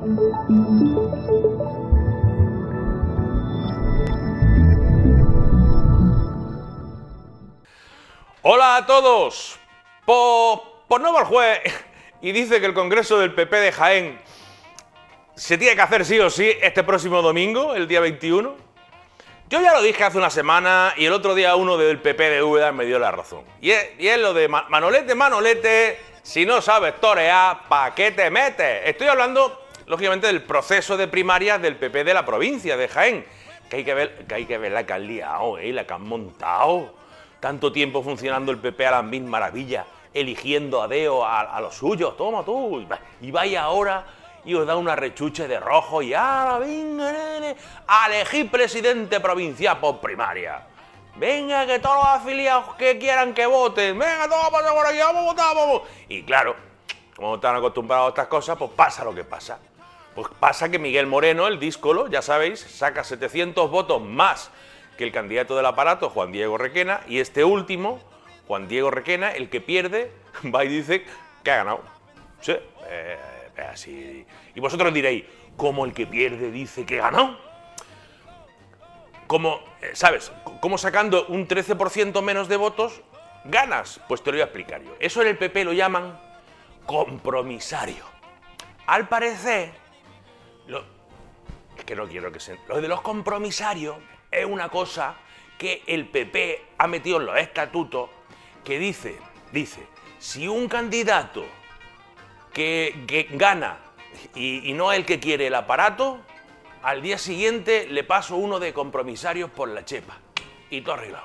Hola a todos. Pues no va el juez y dice que el Congreso del PP de Jaén se tiene que hacer sí o sí este próximo domingo, el día 21. Yo ya lo dije hace una semana y el otro día uno del PP de Úbeda me dio la razón. Y es lo de Manolete, si no sabes torear, ¿pa' qué te metes? Estoy hablando, lógicamente, del proceso de primarias del PP de la provincia de Jaén. Que hay que ver la que han liado, la que han montado. Tanto tiempo funcionando el PP a las mil maravillas, eligiendo a deo a los suyos. Toma tú. Y vaya ahora y os da una rechuche de rojo y ahora venga, nene, a elegir presidente provincial por primaria. Venga, que todos los afiliados que quieran que voten, venga, todos pasen por aquí, vamos a votar, vamos. Y claro, como están acostumbrados a estas cosas, pues pasa lo que pasa. Pues pasa que Miguel Moreno, el díscolo, ya sabéis, saca 700 votos más que el candidato del aparato, Juan Diego Requena, y este último, Juan Diego Requena, el que pierde, va y dice que ha ganado. Sí, así. Y vosotros diréis, ¿cómo el que pierde dice que ha ganado? ¿Cómo, sabes, cómo sacando un 13% menos de votos ganas? Pues te lo voy a explicar yo. Eso en el PP lo llaman compromisario. Al parecer, es que no quiero que se... Lo de los compromisarios es una cosa que el PP ha metido en los estatutos que dice, si un candidato que gana y no es el que quiere el aparato, al día siguiente le paso uno de compromisarios por la chepa y todo arreglado.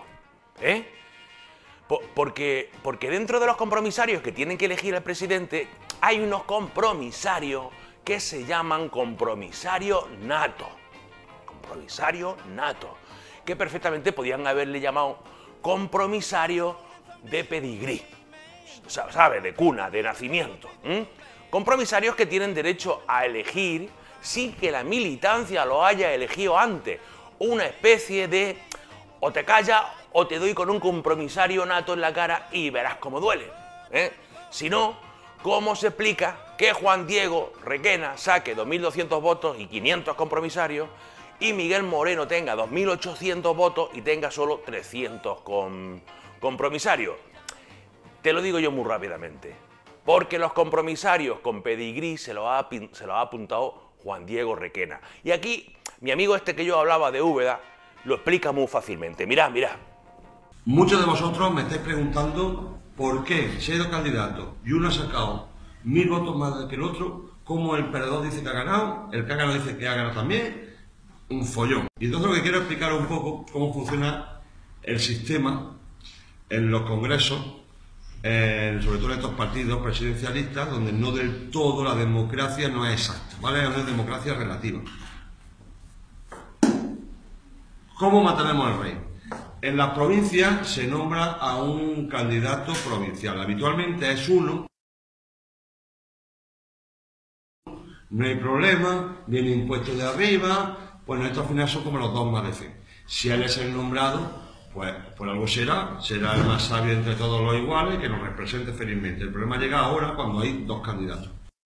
Porque dentro de los compromisarios que tienen que elegir al presidente hay unos compromisarios que se llaman compromisario nato. Compromisario nato. Que perfectamente podían haberle llamado compromisario de pedigrí. ¿Sabe? De cuna, de nacimiento. Compromisarios que tienen derecho a elegir sin que la militancia lo haya elegido antes. Una especie de o te callas o te doy con un compromisario nato en la cara y verás cómo duele. Si no, ¿cómo se explica que Juan Diego Requena saque 2.200 votos y 500 compromisarios y Miguel Moreno tenga 2.800 votos y tenga solo 300 compromisarios? Te lo digo yo muy rápidamente. Porque los compromisarios con pedigrí se lo ha apuntado Juan Diego Requena. Y aquí, mi amigo este que yo hablaba de Úbeda, lo explica muy fácilmente. Mirad. Muchos de vosotros me estáis preguntando por qué, si hay dos candidatos y uno ha sacado 1.000 votos más que el otro, cómo el perdedor dice que ha ganado, el que ha ganado dice que ha ganado también, un follón. Y entonces lo que quiero explicar un poco cómo funciona el sistema en los congresos, sobre todo en estos partidos presidencialistas, donde no del todo la democracia no es exacta, ¿vale? Es una democracia relativa. ¿Cómo mantenemos al rey? En las provincias se nombra a un candidato provincial, habitualmente es uno. No hay problema, viene impuesto de arriba, bueno, estos al final son como los dos más de fe. Si él es el nombrado, pues por algo será el más sabio entre todos los iguales que nos represente felizmente. El problema llega ahora cuando hay dos candidatos.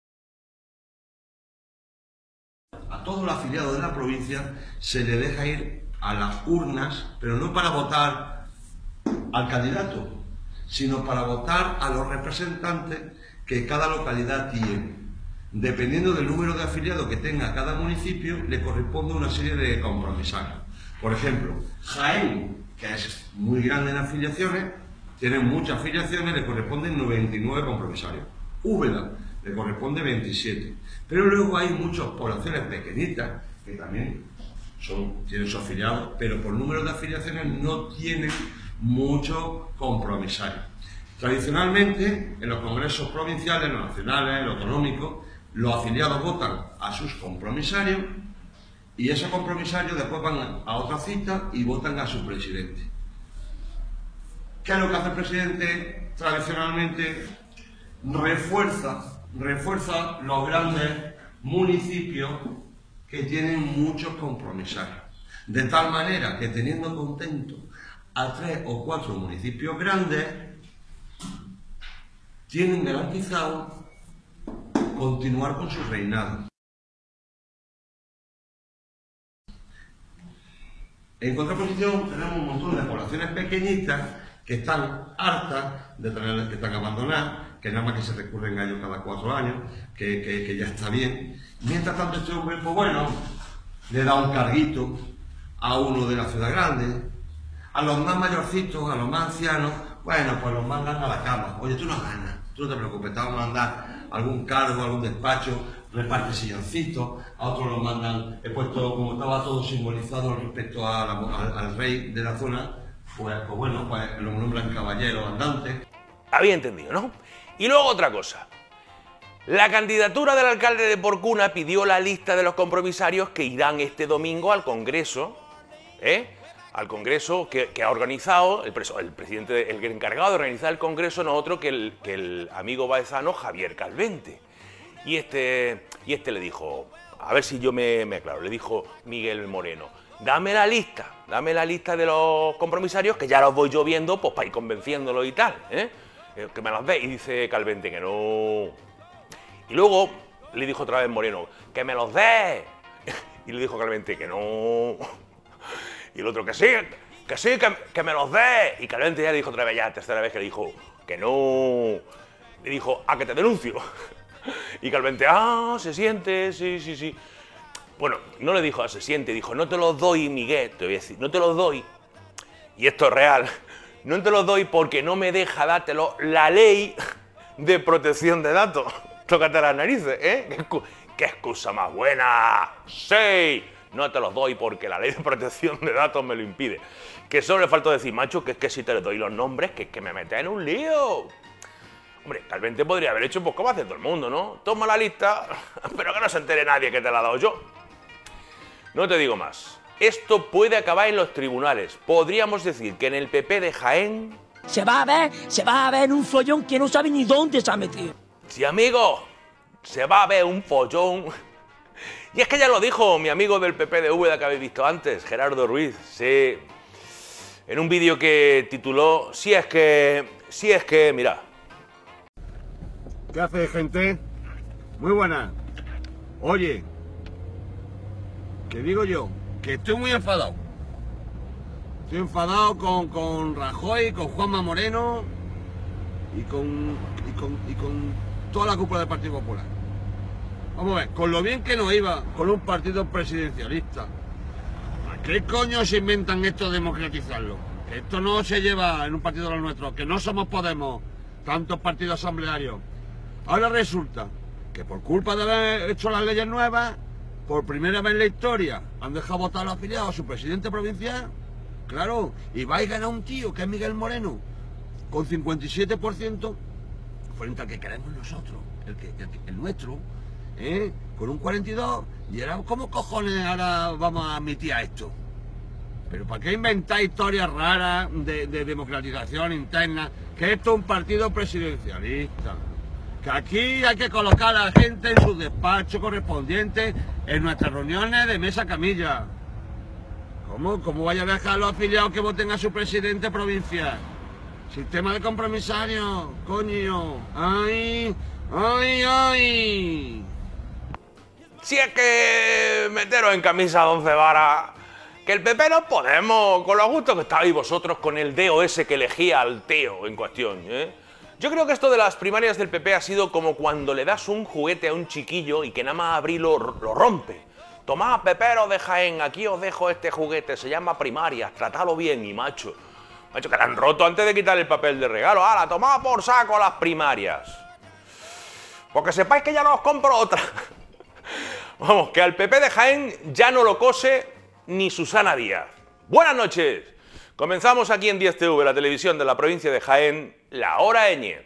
A todos los afiliados de la provincia se le deja ir a las urnas, pero no para votar al candidato, sino para votar a los representantes que cada localidad tiene. Dependiendo del número de afiliados que tenga cada municipio, le corresponde una serie de compromisarios. Por ejemplo, Jaén, que es muy grande en afiliaciones, tiene muchas afiliaciones, le corresponden 99 compromisarios. Úbeda le corresponde 27. Pero luego hay muchas poblaciones pequeñitas que también tienen sus afiliados, pero por número de afiliaciones no tienen muchos compromisarios. Tradicionalmente, en los congresos provinciales, los nacionales, los autonómicos, los afiliados votan a sus compromisarios y esos compromisarios después van a otra cita y votan a su presidente. ¿Qué es lo que hace el presidente? Tradicionalmente refuerza los grandes municipios que tienen muchos compromisarios. De tal manera que teniendo contento a 3 o 4 municipios grandes, tienen garantizado continuar con su reinado. En contraposición tenemos un montón de poblaciones pequeñitas que están hartas de tener que están abandonadas, que nada más que se recurren a ellos cada 4 años, que ya está bien. Mientras tanto este hombre, pues bueno, le da un carguito a uno de la ciudad grande, a los más mayorcitos, a los más ancianos, bueno, pues los mandan a la cama. Oye, tú no ganas, tú no te preocupes, te vamos a mandar algún cargo, algún despacho, reparte silloncitos, a otros los mandan, he puesto, como estaba todo simbolizado respecto al rey de la zona, pues bueno, pues lo nombran caballero andante. Había entendido, ¿no? Y luego otra cosa. La candidatura del alcalde de Porcuna pidió la lista de los compromisarios que irán este domingo al Congreso, al Congreso que ha organizado el presidente, el encargado de organizar el Congreso, no otro que el amigo baezano Javier Calvente. Y este le dijo, a ver si yo me aclaro, le dijo Miguel Moreno, dame la lista de los compromisarios que ya los voy yo viendo, pues para ir convenciéndolo y tal, que me los dé. Y dice Calvente que no. Y luego le dijo otra vez Moreno, que me los dé. Y le dijo Calvente que no. Y el otro, que sí, que me los dé. Y Calvente ya le dijo otra vez, ya tercera vez que le dijo que no. Le dijo, a que te denuncio. Y Calvente, se siente, sí. Bueno, no le dijo, se siente, dijo, no te los doy, Miguel, te voy a decir, no te los doy. Y esto es real, no te los doy porque no me deja dártelo la ley de protección de datos. Tócate las narices, ¿Qué excusa más buena? Sí, no te los doy porque la ley de protección de datos me lo impide. Que solo le faltó decir, macho, que es que si te les doy los nombres, que es que me metes en un lío. Hombre, Calvente podría haber hecho pues como hace todo el mundo, ¿no? Toma la lista, pero que no se entere nadie que te la he dado yo. No te digo más. Esto puede acabar en los tribunales. Podríamos decir que en el PP de Jaén... Se va a ver un follón que no sabe ni dónde se ha metido. Sí, amigo, se va a ver un follón. Y es que ya lo dijo mi amigo del PP de Úbeda que habéis visto antes, Gerardo Ruiz, sí. En un vídeo que tituló, si es que, mira. ¿Qué hace, gente? Muy buena. Oye, que digo yo, que estoy muy enfadado. Estoy enfadado con Rajoy, con Juanma Moreno y con toda la cúpula del Partido Popular. Vamos a ver, con lo bien que nos iba con un partido presidencialista. ¿A qué coño se inventan esto de democratizarlo? Que esto no se lleva en un partido de los nuestros, que no somos Podemos, tantos partidos asamblearios. Ahora resulta que por culpa de haber hecho las leyes nuevas, por primera vez en la historia, han dejado votar a los afiliados a su presidente provincial. Claro, y va a ganar un tío que es Miguel Moreno, con 57%, frente al que queremos nosotros, el nuestro, con un 42%, y era, ¿cómo cojones ahora vamos a admitir a esto? ¿Pero para qué inventar historias raras de democratización interna? Que esto es un partido presidencialista. Que aquí hay que colocar a la gente en sus despachos correspondientes en nuestras reuniones de mesa camilla. ¿Cómo vaya a dejar a los afiliados que voten a su presidente provincial? Sistema de compromisario, coño. ¡Ay! Si es que meteros en camisa 11 varas, que el PP no podemos, con lo gusto que estabais vosotros con el DOS que elegía al tío en cuestión, Yo creo que esto de las primarias del PP ha sido como cuando le das un juguete a un chiquillo y que nada más abrirlo lo rompe. Tomad, pepero de Jaén, aquí os dejo este juguete, se llama primarias, tratadlo bien. Y macho, que la han roto antes de quitar el papel de regalo. ¡Hala, tomad por saco las primarias! Porque sepáis que ya no os compro otra. Vamos, que al PP de Jaén ya no lo cose ni Susana Díaz. Buenas noches. Comenzamos aquí en 10TV, la televisión de la provincia de Jaén, La Hora Ñ.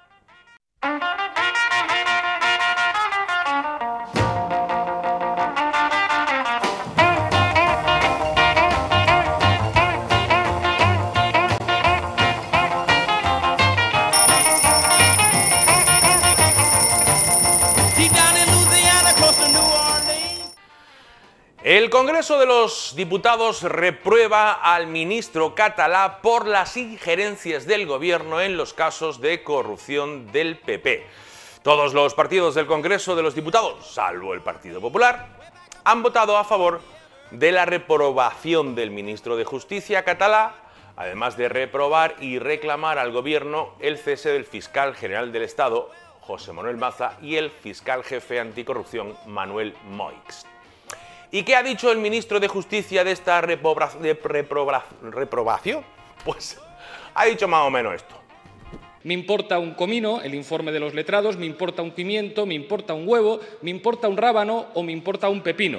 El Congreso de los Diputados reprueba al ministro catalá por las injerencias del gobierno en los casos de corrupción del PP. Todos los partidos del Congreso de los Diputados, salvo el Partido Popular, han votado a favor de la reprobación del ministro de Justicia catalá, además de reprobar y reclamar al gobierno el cese del fiscal general del Estado, José Manuel Maza, y el fiscal jefe anticorrupción, Manuel Moix. ¿Y qué ha dicho el ministro de Justicia de esta reprobación? Pues ha dicho más o menos esto. Me importa un comino, el informe de los letrados, me importa un pimiento, me importa un huevo, me importa un rábano o me importa un pepino.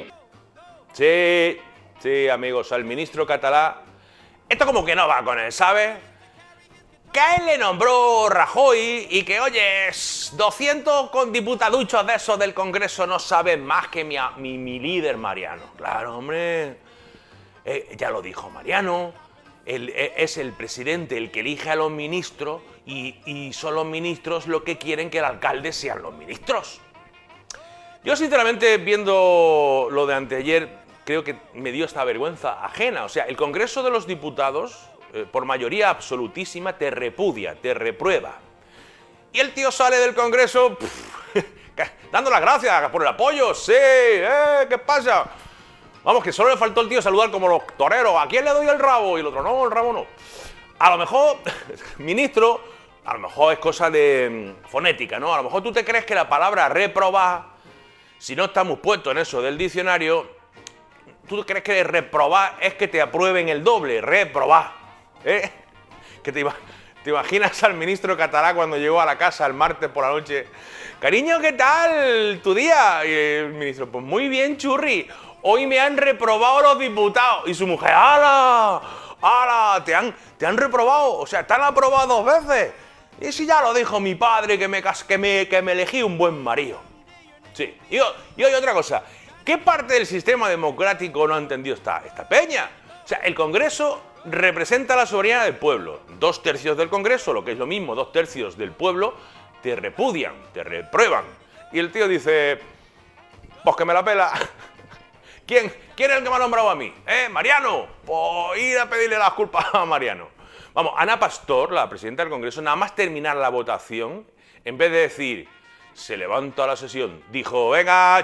Sí, amigos, al ministro catalá, esto como que no va con él, ¿sabes? Que a él le nombró Rajoy y que, oye, 200 con diputaduchos de esos del Congreso no saben más que mi líder Mariano. Claro, hombre, ya lo dijo Mariano, es el presidente el que elige a los ministros y son los ministros los que quieren que el alcalde sean los ministros. Yo, sinceramente, viendo lo de anteayer, creo que me dio esta vergüenza ajena. O sea, el Congreso de los Diputados, por mayoría absolutísima, te repudia, te reprueba. Y el tío sale del Congreso dando las gracias por el apoyo. Sí, ¿qué pasa? Vamos, que solo le faltó al tío saludar como los toreros. ¿A quién le doy el rabo? Y el otro, no, el rabo no. A lo mejor, ministro, a lo mejor es cosa de fonética, ¿no? A lo mejor tú te crees que la palabra reprobar, si no estamos puestos en eso del diccionario, tú crees que reprobar es que te aprueben el doble, reprobar, ¿eh? Que te imaginas al ministro catalá cuando llegó a la casa el martes por la noche. Cariño, ¿qué tal tu día? Y el ministro, pues muy bien, churri. Hoy me han reprobado los diputados. Y su mujer, ¡hala! ¡Hala! ¿Te han reprobado? O sea, ¿te han aprobado 2 veces? Y si ya lo dijo mi padre, que me elegí un buen marido. Sí. Y hoy otra cosa. ¿Qué parte del sistema democrático no ha entendido esta peña? O sea, el Congreso representa la soberanía del pueblo. 2/3 del Congreso, lo que es lo mismo, 2/3 del pueblo, te repudian, te reprueban. Y el tío dice, pues que me la pela. ¿Quién es el que me ha nombrado a mí? Mariano. Pues ir a pedirle las culpas a Mariano. Vamos, Ana Pastor, la presidenta del Congreso, nada más terminar la votación, en vez de decir, se levanta la sesión, dijo, venga,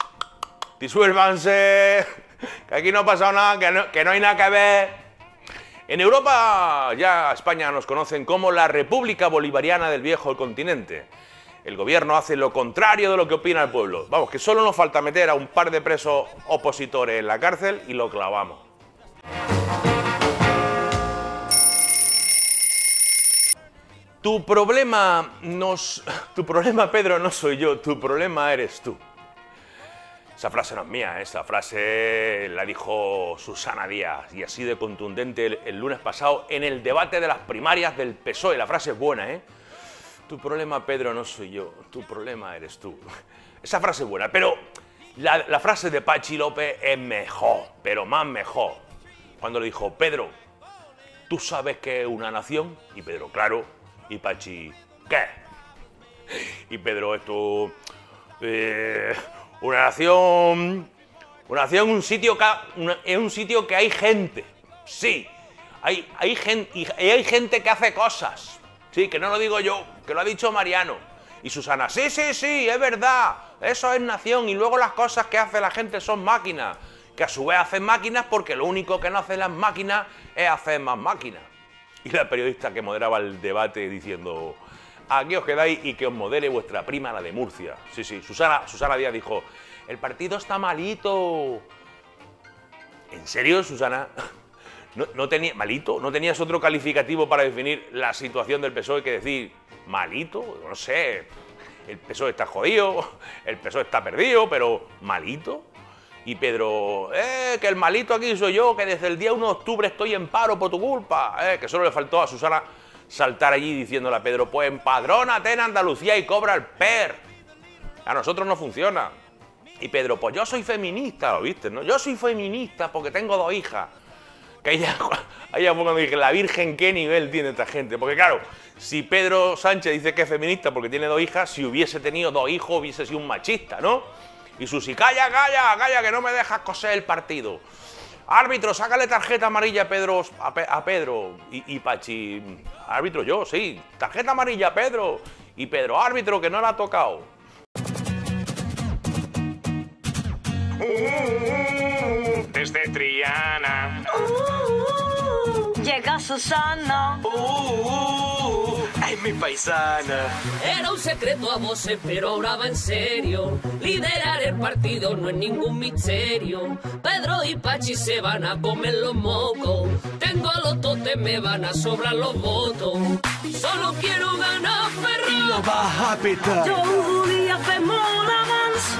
disuélvanse, que aquí no ha pasado nada, que no hay nada que ver. En Europa ya España nos conocen como la República Bolivariana del Viejo Continente. El gobierno hace lo contrario de lo que opina el pueblo. Vamos, que solo nos falta meter a un par de presos opositores en la cárcel y lo clavamos. Tu problema, Pedro, no soy yo, tu problema eres tú. Esa frase no es mía, esa frase la dijo Susana Díaz, y así de contundente el lunes pasado en el debate de las primarias del PSOE. La frase es buena, ¿eh? Tu problema, Pedro, no soy yo, tu problema eres tú. Esa frase es buena, pero la frase de Pachi López es mejor, pero más mejor. Cuando le dijo, Pedro, ¿tú sabes qué es una nación? Y Pedro, claro. Y Pachi, ¿qué? Y Pedro, esto... una nación es un sitio que hay gente. Sí, hay gente, y hay gente que hace cosas. Sí, que no lo digo yo, que lo ha dicho Mariano. Y Susana, sí, es verdad, eso es nación. Y luego las cosas que hace la gente son máquinas, que a su vez hacen máquinas porque lo único que no hacen las máquinas es hacer más máquinas. Y la periodista que moderaba el debate diciendo, aquí os quedáis y que os modere vuestra prima, la de Murcia. Sí, Susana Díaz dijo, el partido está malito. ¿En serio, Susana? ¿No tenías otro calificativo para definir la situación del PSOE que decir malito? No sé, el PSOE está jodido, el PSOE está perdido, pero ¿malito? Y Pedro, que el malito aquí soy yo, que desde el día 1 de octubre estoy en paro por tu culpa. Que solo le faltó a Susana saltar allí diciéndole a Pedro, pues empadrónate en Andalucía y cobra el PER. A nosotros no funciona. Y Pedro, pues yo soy feminista, ¿lo viste, no? Yo soy feminista porque tengo 2 hijas. Que ahí fue cuando dije, la Virgen, ¿qué nivel tiene esta gente? Porque claro, si Pedro Sánchez dice que es feminista porque tiene 2 hijas, si hubiese tenido 2 hijos hubiese sido un machista, ¿no? Y Susi, calla, que no me dejas coser el partido. Árbitro, sácale tarjeta amarilla a Pedro. Y Pachi, árbitro yo, sí, tarjeta amarilla a Pedro. Y Pedro, árbitro, que no la ha tocado. Desde de Triana. Llega Susana. Ay, mi paisana. Era un secreto a voces, pero ahora va en serio. Liderar el partido no es ningún misterio. Pedro y Pachi se van a comer los mocos. Tengo a los totes, me van a sobrar los votos. Solo quiero ganar, perro. Y lo vas a petar. Yo volia fer molt abans.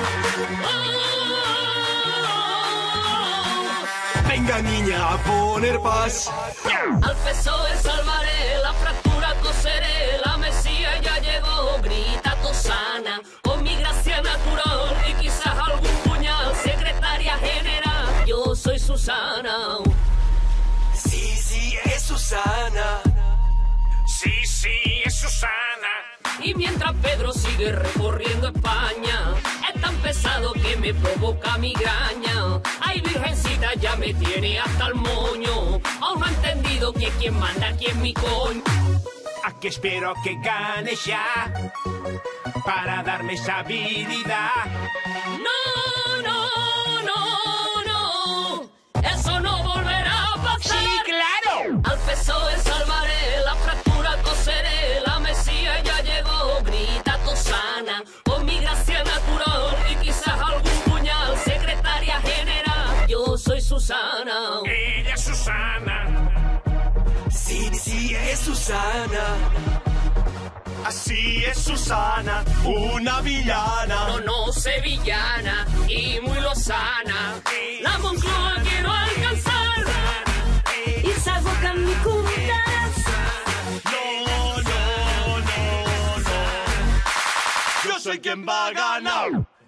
Venga, niña, a poner paz. Al PSOE salvaré, la fractura coseré. La Mesía ya llegó, grita Tosana. Con mi gracia natural y quizás algún puñal. Secretaria general, yo soy Susana. Sí, sí, es Susana. Sí, sí, es Susana. Y mientras Pedro sigue recorriendo España, es tan pesado que me provoca migraña. Ay, virgencita, ya me tiene hasta el moño. Aún no he entendido que quien manda aquí es mi coño. Aquí espero que gane ya para darme estabilidad. No, no, no, no. Eso no volverá a pasar. Sí, claro. Al PSOE salvaré, la fractura coseré. La Mesía ya llegó, grita Tosana. Con mi gracia natural y quizás algún puñal. Secretaria general, yo soy Susana. Ella es Susana. Sí, sí, es Susana. Así es Susana, una villana. No, no, sevillana y muy lozana. La Moncloa quiero alcanzar. I s'aboca amb mi comptes. No, no, no, no. Yo soy quien va a ganar.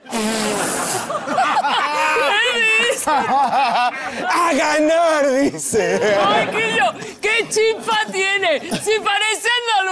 ¡A ganar, dice! ¡Ay, Quillo! ¡Qué chispa tiene! ¡Si parece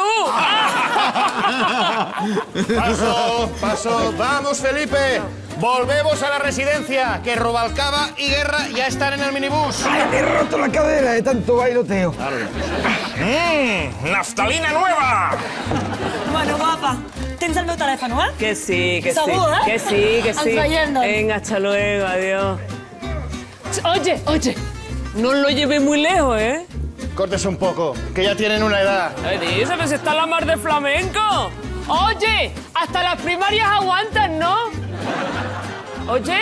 andaluz! Paso, paso. Vamos, Felipe. Volvemos a la residencia, que Robalcaba y Guerra ya están en el minibús. ¡Ay, me he roto la cadera de tanto bailoteo! ¡Naftalina nueva! Bueno, guapa, tens el meu telèfon, eh? Que sí, que Segur, sí. eh? Que sí, que sí. Ens veiem, doncs. Venga, hasta luego, adiós. Oye, oye, no lo lleve muy lejos, ¿eh? Córtese un poco, que ya tienen una edad. ¿Qué dice? Pues está la mar de flamenco. Oye, hasta las primarias aguantan, ¿no? Oye.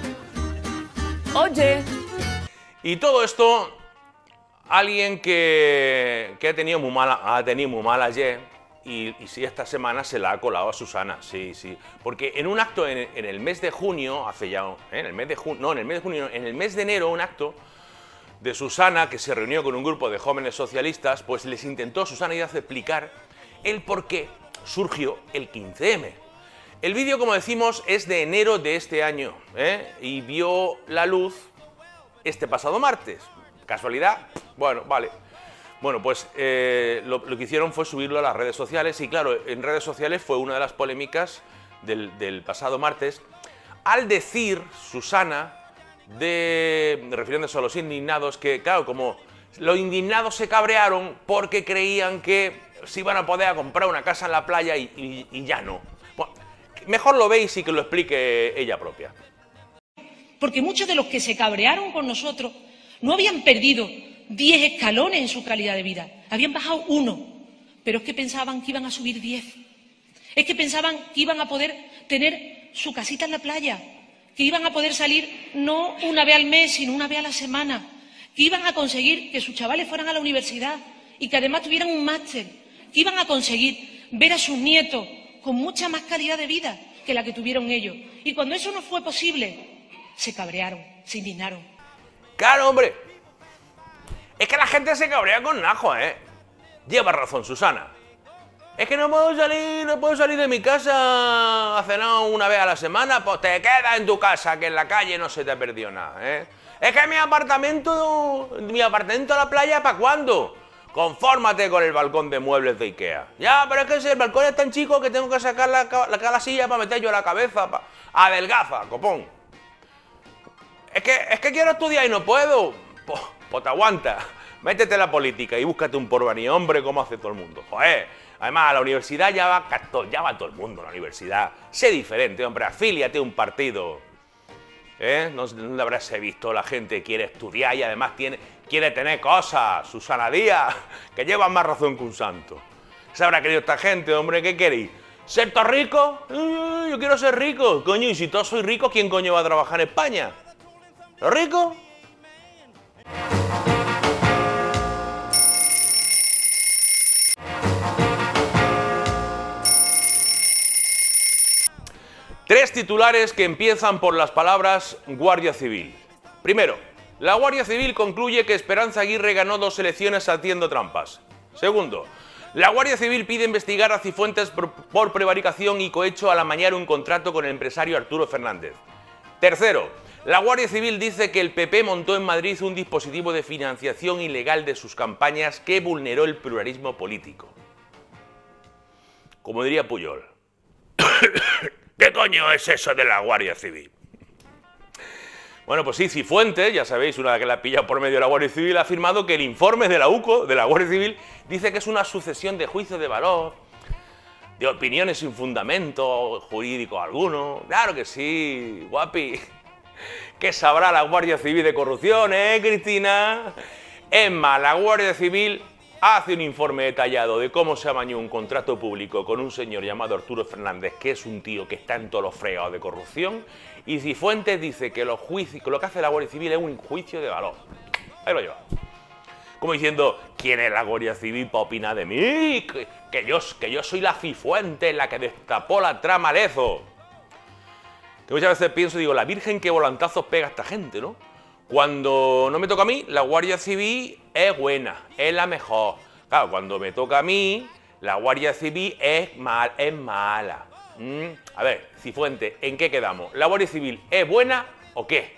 Oye. Y todo esto, alguien que ha tenido muy mal ayer, y sí, esta semana se la ha colado a Susana, sí, sí. Porque en un acto en el mes de junio, hace ya, en el mes de junio, no, en el mes de junio, en el mes de enero, un acto de Susana, que se reunió con un grupo de jóvenes socialistas, pues les intentó Susana Díaz explicar el por qué surgió el 15M. El vídeo, como decimos, es de enero de este año, y vio la luz este pasado martes. ¿Casualidad? Bueno, vale. Bueno, pues lo que hicieron fue subirlo a las redes sociales, y claro, en redes sociales fue una de las polémicas del pasado martes, al decir Susana, refiriéndose a los indignados, que claro, como los indignados se cabrearon porque creían que se iban a poder comprar una casa en la playa y ya no. Bueno, mejor lo veis y que lo explique ella propia. Porque muchos de los que se cabrearon con nosotros no habían perdido 10 escalones en su calidad de vida, habían bajado 1, pero es que pensaban que iban a subir 10. Es que pensaban que iban a poder tener su casita en la playa, que iban a poder salir no una vez al mes, sino una vez a la semana, que iban a conseguir que sus chavales fueran a la universidad y que además tuvieran un máster, que iban a conseguir ver a sus nietos con mucha más calidad de vida que la que tuvieron ellos. Y cuando eso no fue posible, se cabrearon, se indignaron. ¡Claro, hombre! Es que la gente se cabrea con najo, ¿eh? Lleva razón, Susana. Es que no puedo salir de mi casa a cenar una vez a la semana, pues te quedas en tu casa, que en la calle no se te perdió nada, ¿eh? Es que mi apartamento a la playa, ¿para cuándo? Confórmate con el balcón de muebles de Ikea. Ya, pero es que si el balcón es tan chico que tengo que sacar la silla para meter yo la cabeza, adelgaza, copón. Es que quiero estudiar y no puedo. Pues te aguanta. Métete en la política y búscate un porvenir, hombre, como hace todo el mundo. Joder. Además, a la universidad ya va todo el mundo a la universidad. Sé diferente, hombre, afíliate a un partido. ¿Dónde habrás visto? La gente quiere estudiar y además quiere tener cosas. Susana Díaz, que lleva más razón que un santo. ¿Se habrá querido esta gente, hombre? ¿Qué queréis? ¿Ser todos ricos? Yo quiero ser rico. Coño, y si todos sois ricos, ¿quién coño va a trabajar en España? ¿Los ricos? Tres titulares que empiezan por las palabras Guardia Civil. Primero, la Guardia Civil concluye que Esperanza Aguirre ganó 2 elecciones haciendo trampas. Segundo, la Guardia Civil pide investigar a Cifuentes por prevaricación y cohecho al amañar un contrato con el empresario Arturo Fernández. Tercero, la Guardia Civil dice que el PP montó en Madrid un dispositivo de financiación ilegal de sus campañas que vulneró el pluralismo político. Como diría Pujol, ¿qué coño es eso de la Guardia Civil? Bueno, pues sí, Cifuentes, ya sabéis, una que la ha pillado por medio de la Guardia Civil, ha afirmado que el informe de la UCO, de la Guardia Civil, dice que es una sucesión de juicios de valor, de opiniones sin fundamento jurídico alguno. Claro que sí, guapi. ¿Qué sabrá la Guardia Civil de corrupción, Cristina? Es más, la Guardia Civil hace un informe detallado de cómo se amañó un contrato público con un señor llamado Arturo Fernández, que es un tío que está en todos los fregados de corrupción, y Cifuentes dice que lo que hace la Guardia Civil es un juicio de valor. Ahí lo lleva. Como diciendo, ¿quién es la Guardia Civil para opinar de mí? Que yo soy la Cifuentes, la que destapó la trama Lezo. Que muchas veces pienso, digo, la Virgen qué volantazos pega a esta gente, ¿no? Cuando no me toca a mí, la Guardia Civil es buena, es la mejor. Claro, cuando me toca a mí, la Guardia Civil es mala. A ver, Cifuentes, ¿en qué quedamos? ¿La Guardia Civil es buena o qué?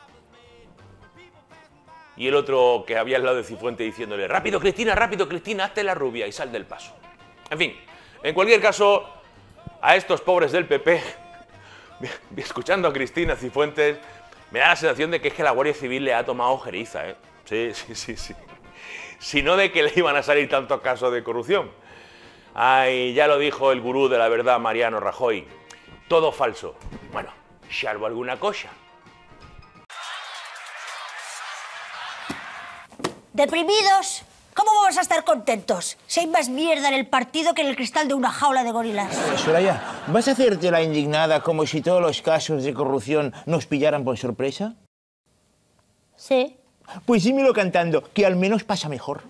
Y el otro que había al lado de Cifuentes diciéndole, rápido Cristina, hazte la rubia y sal del paso. En fin, en cualquier caso, a estos pobres del PP, escuchando a Cristina Cifuentes, me da la sensación de que es que la Guardia Civil le ha tomado ojeriza, ¿eh? Sí. Si no de que le iban a salir tantos casos de corrupción. Ay, ya lo dijo el gurú de la verdad, Mariano Rajoy. Todo falso. Bueno, salvo alguna cosa. ¿Deprimidos? ¿Cómo vamos a estar contentos? Si hay más mierda en el partido que en el cristal de una jaula de gorilas. Soraya, ¿vas a hacerte la indignada como si todos los casos de corrupción nos pillaran por sorpresa? Sí. Pues dímelo cantando, que al menos pasa mejor.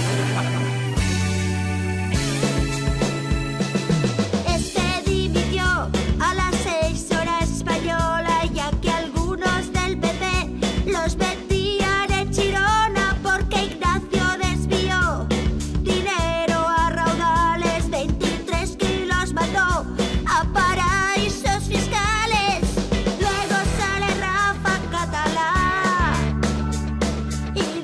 Este dividió a las 6 horas española, ya que algunos del PP los vendían en Chirona porque Ignacio desvió dinero a raudales, 23 kilos mandó a paraísos fiscales. Luego sale Rafa Catalán y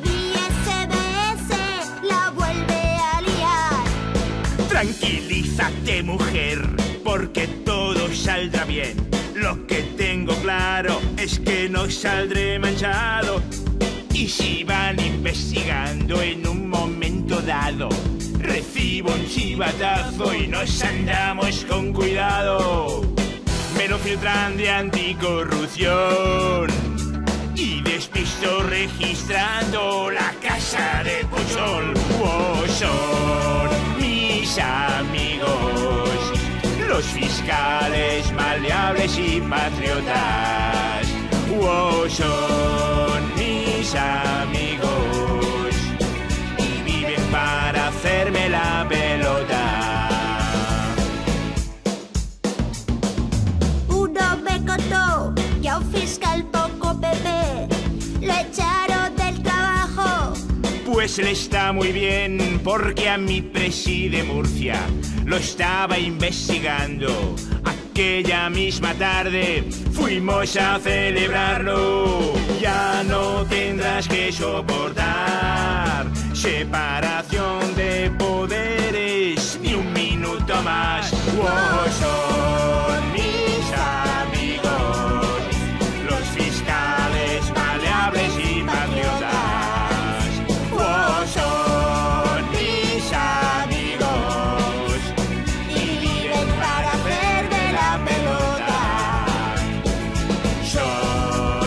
SBS la vuelve a liar. Tranquilízate, mujer, porque todo saldrá bien. Lo que tengo claro es que no saldré manchado. Y si van investigando en un momento dado, recibo un chivatazo y nos andamos con cuidado. Me lo filtran de anticorrupción y despisto registrando la casa de Pujol. Oh, son mis amigos, los fiscales maleables y patriotas. Oh, son mis amigos y viven para hacerme la pelota. Uno me contó que a un fiscal poco PP le echaron del trabajo. Pues él está muy bien, porque a mi preside Murcia lo estaba investigando. Aquella misma tarde fuimos a celebrarlo. Ya no tendrás que soportar separación de poderes ni un minuto más. Oh, son mis amigos, los fiscales maleables y patriotas. Oh, son mis amigos y viven para hacerme la pelota. Son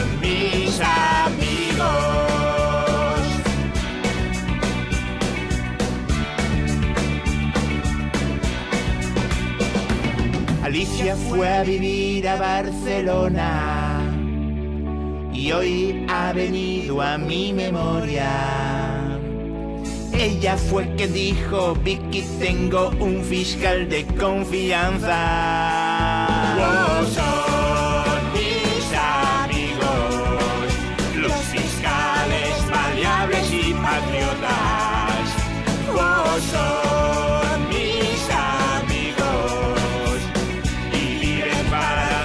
Alicia fue a vivir a Barcelona y hoy ha venido a mi memoria. Ella fue que dijo, Vicky, tengo un fiscal de confianza. Oh, son mis amigos, los fiscales maleables y patriotas. Oh, son mis amigos y viven para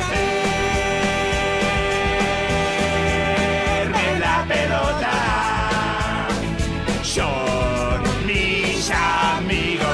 hacerme la pelota. Son mis amigos.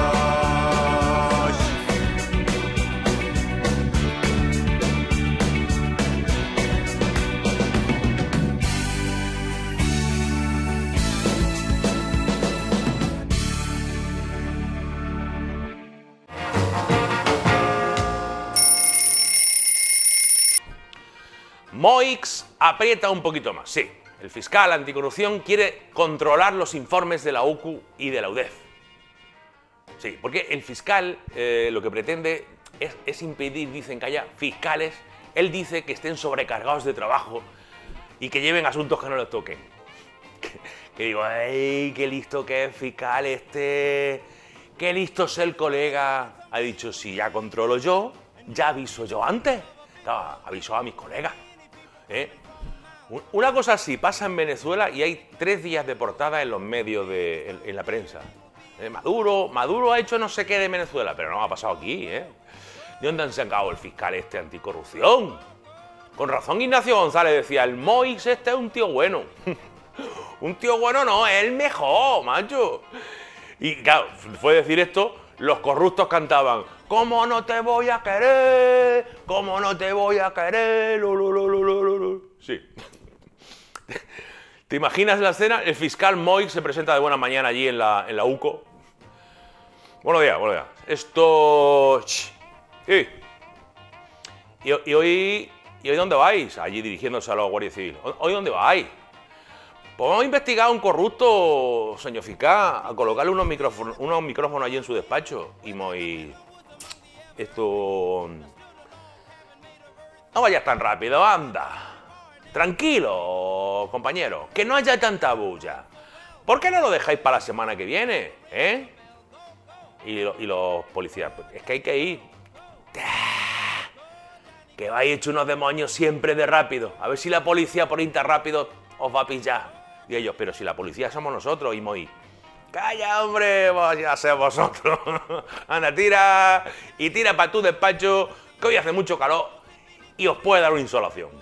Moix aprieta un poquito más, sí. El fiscal anticorrupción quiere controlar los informes de la UCU y de la UDEF. Sí, porque el fiscal lo que pretende es impedir, dicen que haya fiscales, él dice que estén sobrecargados de trabajo y que lleven asuntos que no les toquen. Que digo, ¡ay, qué listo que es fiscal este! ¡Qué listo es el colega! Ha dicho, si ya controlo yo, ya aviso yo antes. Claro, aviso a mis colegas. Una cosa así pasa en Venezuela y hay 3 días de portada en los medios, en la prensa. Maduro ha hecho no sé qué de Venezuela, pero no ha pasado aquí, ¿eh? ¿De dónde han sacado el fiscal este anticorrupción? Con razón Ignacio González decía, el Moix este es un tío bueno. Un tío bueno no, es el mejor, macho. Y claro, fue decir esto, los corruptos cantaban, ¿cómo no te voy a querer? ¿Cómo no te voy a querer? Sí. ¿Te imaginas la escena? El fiscal Moix se presenta de buena mañana allí en la UCO. Buenos días, buenos días. Esto... Sí. ¿Y hoy dónde vais? Allí dirigiéndose a la Guardia Civil. ¿Hoy dónde vais? Pues vamos a investigar a un corrupto, señor fiscal, a colocarle unos micrófonos allí en su despacho. Y Moix... Esto... No vayas tan rápido, anda. Tranquilo, compañero, que no haya tanta bulla. ¿Por qué no lo dejáis para la semana que viene, eh? Y los policías, pues, es que hay que ir. Que vais hecho unos demonios siempre de rápido. A ver si la policía por ir tan rápido os va a pillar. Y ellos, pero si la policía somos nosotros, y Moix. Calla, hombre, vaya a ser vosotros. Anda, tira para tu despacho, que hoy hace mucho calor y os puede dar una insolación.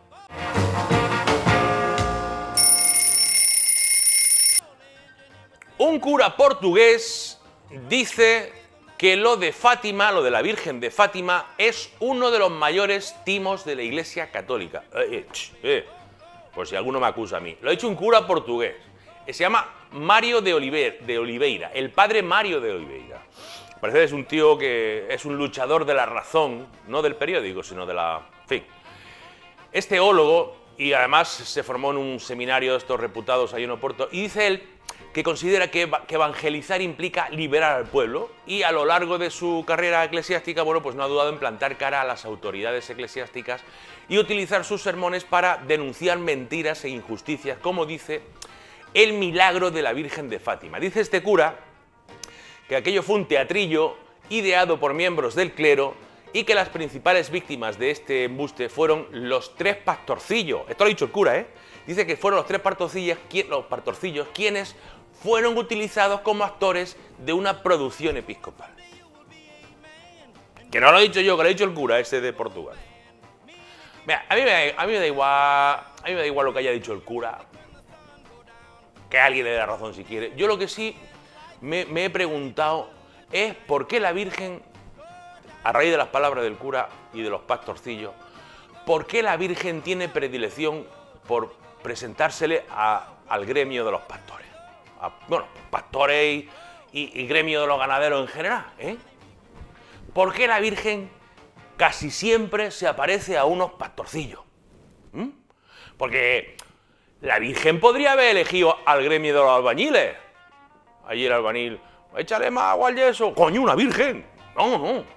Un cura portugués dice que lo de Fátima, lo de la Virgen de Fátima, es uno de los mayores timos de la Iglesia Católica. Por si alguno me acusa a mí. Lo ha dicho un cura portugués. Se llama Mario de Oliveira, el padre Mario de Oliveira. Parece que es un tío que es un luchador de la razón, no del periódico, sino de la... En fin. Es teólogo y además se formó en un seminario de estos reputados ahí en Oporto, y dice él que considera que evangelizar implica liberar al pueblo, y a lo largo de su carrera eclesiástica, bueno, pues no ha dudado en plantar cara a las autoridades eclesiásticas y utilizar sus sermones para denunciar mentiras e injusticias, como dice el milagro de la Virgen de Fátima. Dice este cura que aquello fue un teatrillo ideado por miembros del clero y que las principales víctimas de este embuste fueron los 3 pastorcillos. Esto lo ha dicho el cura, ¿eh? Dice que fueron los 3 pastorcillos quienes fueron utilizados como actores de una producción episcopal. Que no lo he dicho yo, que lo ha dicho el cura ese de Portugal. Mira, a mí me da igual lo que haya dicho el cura. Que alguien le dé la razón si quiere. Yo lo que sí me he preguntado es por qué la Virgen, a raíz de las palabras del cura y de los pastorcillos, por qué la Virgen tiene predilección por presentársele al gremio de los pastores. Bueno, pastores y gremio de los ganaderos en general, ¿eh? ¿Por qué la Virgen casi siempre se aparece a unos pastorcillos? Porque la Virgen podría haber elegido al gremio de los albañiles. Allí el albañil, échale más agua al yeso. ¡Coño, una Virgen! No.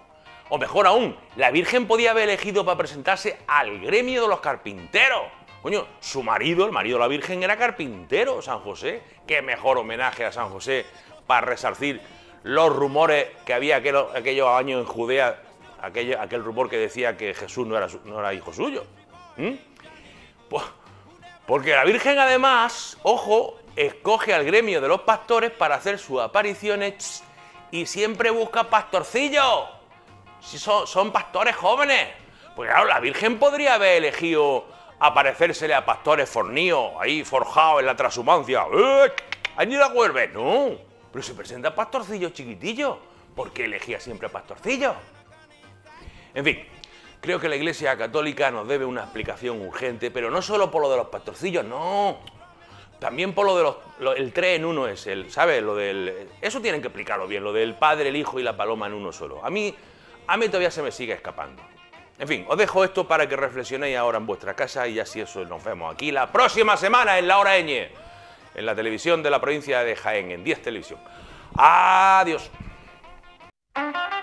O mejor aún, la Virgen podía haber elegido para presentarse al gremio de los carpinteros. Coño, su marido, el marido de la Virgen, era carpintero, San José. Qué mejor homenaje a San José para resarcir los rumores que había aquellos años en Judea, aquel rumor que decía que Jesús no era hijo suyo. Pues, porque la Virgen además, ojo, escoge al gremio de los pastores para hacer sus apariciones y siempre busca pastorcillos. Si son pastores jóvenes. Pues claro, la Virgen podría haber elegido aparecérsele a pastores forníos, ahí forjados en la transhumancia. ¡Ahí ni la vuelve! No, pero se presenta pastorcillos chiquitillos. ¿Por qué elegía siempre pastorcillos? En fin, creo que la Iglesia Católica nos debe una explicación urgente, pero no solo por lo de los pastorcillos, no. También por lo de el 3 en 1 es el, ¿sabes? Eso tienen que explicarlo bien, lo del Padre, el Hijo y la Paloma en uno solo. A mí todavía se me sigue escapando. En fin, os dejo esto para que reflexionéis ahora en vuestra casa y así eso nos vemos aquí la próxima semana en La Hora Ñ, en la televisión de la provincia de Jaén, en 10 Televisión. ¡Adiós!